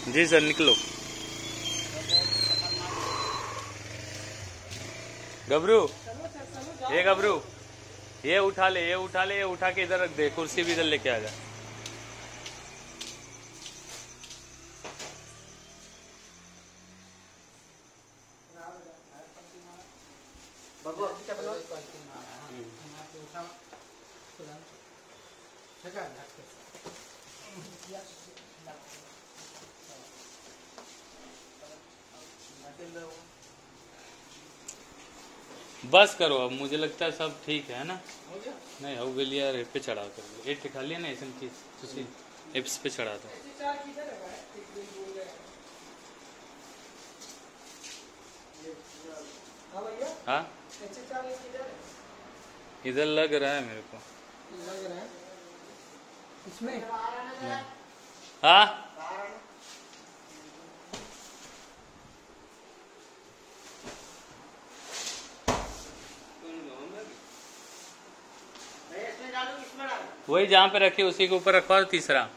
जी sir, निकलो। गबरू, ये गबरू, ये उठा ले, ये उठा ले, ये उठा के इधर रख दे, कुर्सी भी इधर लेके आ जा। बस करो अब, मुझे लगता है सब ठीक है ना। नहीं हो गया यार, पे चढ़ा कर एक खा लिया ना ऐसा चीज, इप्स पे चढ़ा दो। हाँ इधर लग रहा है मेरे को, लग रहा है इसमें। हाँ वही जहाँ पे रखी उसी के ऊपर रखवा तीसरा।